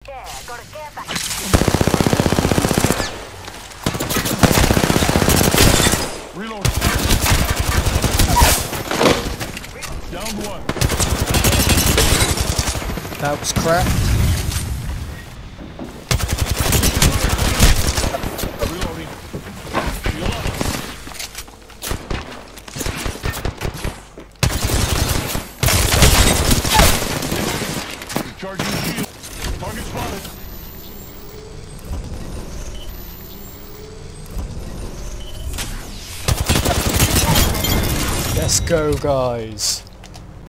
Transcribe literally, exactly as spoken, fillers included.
care. Got a care package. Reload. Down one. That was crap. Reloading. Heal up. Recharging shield. Target spotted. Let's go, guys.